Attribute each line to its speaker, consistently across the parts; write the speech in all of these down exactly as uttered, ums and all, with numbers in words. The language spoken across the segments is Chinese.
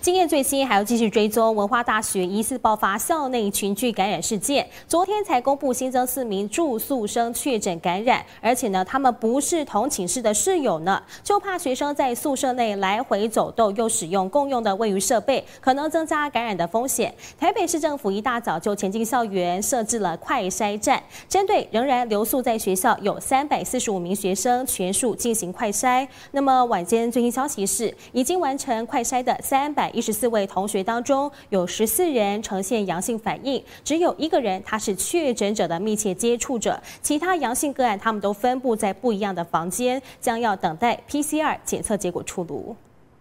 Speaker 1: 经验最新，还要继续追踪文化大学疑似爆发校内群聚感染事件。昨天才公布新增四名住宿生确诊感染，而且呢，他们不是同寝室的室友呢，就怕学生在宿舍内来回走动，又使用共用的卫浴设备，可能增加感染的风险。台北市政府一大早就前进校园，设置了快筛站，针对仍然留宿在学校有三百四十五名学生，全数进行快筛。那么晚间最新消息是，已经完成快筛的三百一十四位同学当中，有十四人呈现阳性反应，只有一个人他是确诊者的密切接触者，其他阳性个案他们都分布在不一样的房间，将要等待 P C R 检测结果出炉。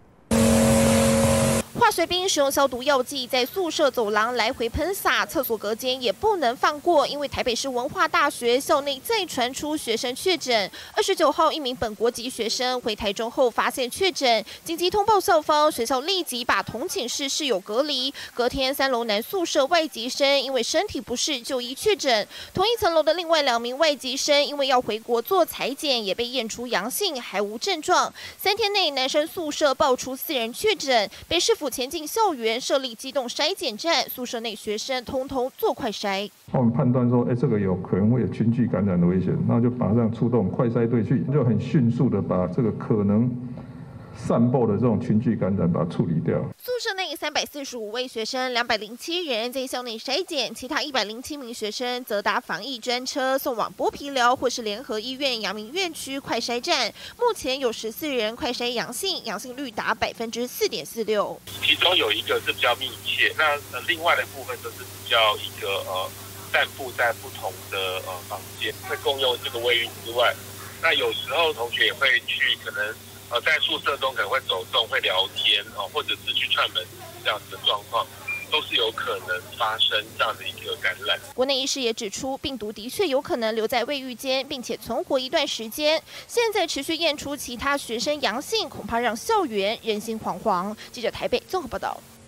Speaker 2: 化学兵使用消毒药剂在宿舍走廊来回喷洒，厕所隔间也不能放过，因为台北市文化大学校内再传出学生确诊。二十九号，一名本国籍学生回台中后发现确诊，紧急通报校方，学校立即把同寝室室友隔离。隔天，三楼男宿舍外籍生因为身体不适就医确诊，同一层楼的另外两名外籍生因为要回国做采检，也被验出阳性，还无症状。三天内，男生宿舍爆出四人确诊，北市府前进校园设立机动筛检站，宿舍内学生通通做快筛。
Speaker 3: 我们判断说，哎，这个有可能会有群聚感染的危险，那就马上出动快筛队去，就很迅速的把这个可能散播的这种群聚感染把它处理掉。
Speaker 2: 宿舍内三百四十五位学生，两百零七人在校内筛检，其他一百零七名学生则搭防疫专车送往剥皮寮或是联合医院阳明院区快筛站。目前有十四人快筛阳性，阳性率达百分之四点四六。
Speaker 4: 其中有一个是比较密切，那呃另外的部分就是比较一个呃散布在不同的呃房间，会共用这个卫浴之外，那有时候同学也会去可能。呃，在宿舍中可能会走动、会聊天哦，或者是去串门这样子的状况，都是有可能发生这样的一个感染。
Speaker 2: 国内医师也指出，病毒的确有可能留在卫浴间，并且存活一段时间。现在持续验出其他学生阳性，恐怕让校园人心惶惶。记者台北综合报道。